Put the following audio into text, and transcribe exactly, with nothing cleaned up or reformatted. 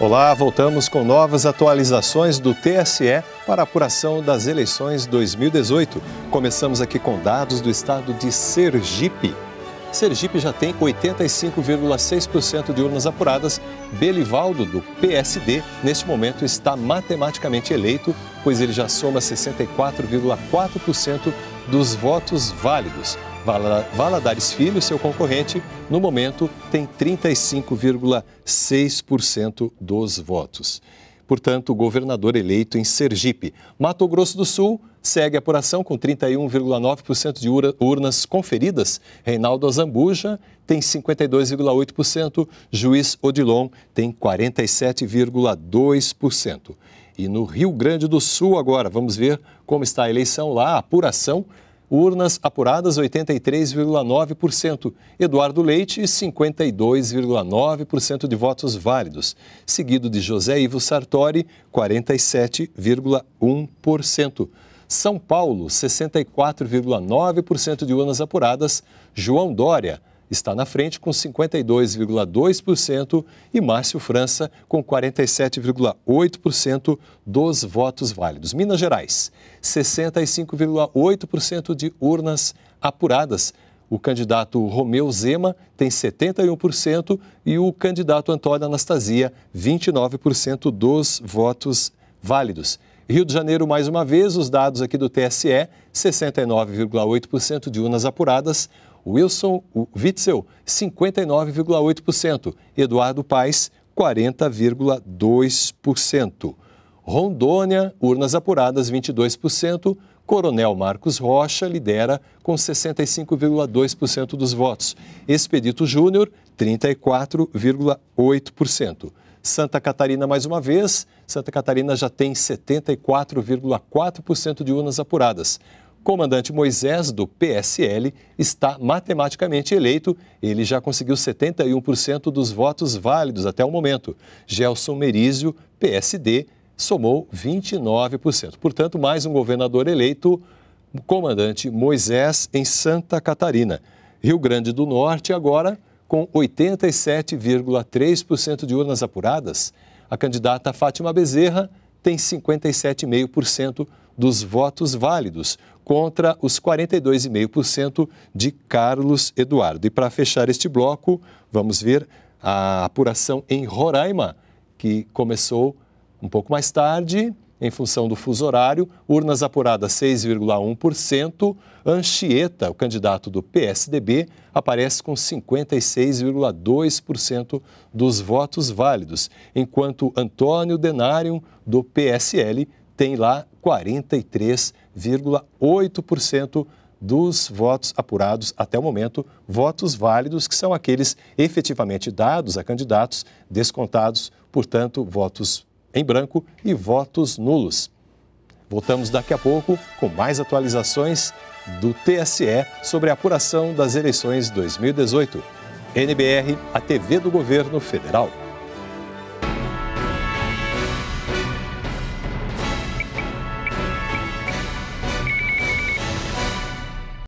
Olá, voltamos com novas atualizações do T S E para a apuração das eleições dois mil e dezoito. Começamos aqui com dados do estado de Sergipe. Sergipe já tem oitenta e cinco vírgula seis por cento de urnas apuradas. Belivaldo, do P S D, neste momento está matematicamente eleito, pois ele já soma sessenta e quatro vírgula quatro por cento dos votos válidos. Valadares Filho, seu concorrente, no momento tem trinta e cinco vírgula seis por cento dos votos. Portanto, o governador eleito em Sergipe. Mato Grosso do Sul segue a apuração com trinta e um vírgula nove por cento de urnas conferidas. Reinaldo Azambuja tem cinquenta e dois vírgula oito por cento. Juiz Odilon tem quarenta e sete vírgula dois por cento. E no Rio Grande do Sul agora, vamos ver como está a eleição lá, a apuração. Urnas apuradas, oitenta e três vírgula nove por cento. Eduardo Leite, cinquenta e dois vírgula nove por cento de votos válidos. Seguido de José Ivo Sartori, quarenta e sete vírgula um por cento. São Paulo, sessenta e quatro vírgula nove por cento de urnas apuradas. João Dória está na frente com cinquenta e dois vírgula dois por cento e Márcio França com quarenta e sete vírgula oito por cento dos votos válidos. Minas Gerais, sessenta e cinco vírgula oito por cento de urnas apuradas. O candidato Romeu Zema tem setenta e um por cento e o candidato Antônio Anastasia, vinte e nove por cento dos votos válidos. Rio de Janeiro, mais uma vez, os dados aqui do T S E, sessenta e nove vírgula oito por cento de urnas apuradas. Wilson Witzel, cinquenta e nove vírgula oito por cento. Eduardo Paes, quarenta vírgula dois por cento. Rondônia, urnas apuradas, vinte e dois por cento. Coronel Marcos Rocha lidera com sessenta e cinco vírgula dois por cento dos votos. Expedito Júnior, trinta e quatro vírgula oito por cento. Santa Catarina, mais uma vez, Santa Catarina já tem setenta e quatro vírgula quatro por cento de urnas apuradas. Comandante Moisés, do P S L, está matematicamente eleito. Ele já conseguiu setenta e um por cento dos votos válidos até o momento. Gelson Merizio, P S D, somou vinte e nove por cento. Portanto, mais um governador eleito, o comandante Moisés, em Santa Catarina. Rio Grande do Norte, agora, com oitenta e sete vírgula três por cento de urnas apuradas. A candidata Fátima Bezerra tem cinquenta e sete vírgula cinco por cento dos votos válidos, contra os quarenta e dois vírgula cinco por cento de Carlos Eduardo. E para fechar este bloco, vamos ver a apuração em Roraima, que começou um pouco mais tarde, em função do fuso horário. Urnas apuradas, seis vírgula um por cento. Anchieta, o candidato do P S D B, aparece com cinquenta e seis vírgula dois por cento dos votos válidos, enquanto Antônio Denário, do P S L, tem lá quarenta e três vírgula oito por cento dos votos apurados até o momento, votos válidos, que são aqueles efetivamente dados a candidatos, descontados, portanto, votos em branco e votos nulos. Voltamos daqui a pouco com mais atualizações do T S E sobre a apuração das eleições dois mil e dezoito. N B R, a T V do Governo Federal.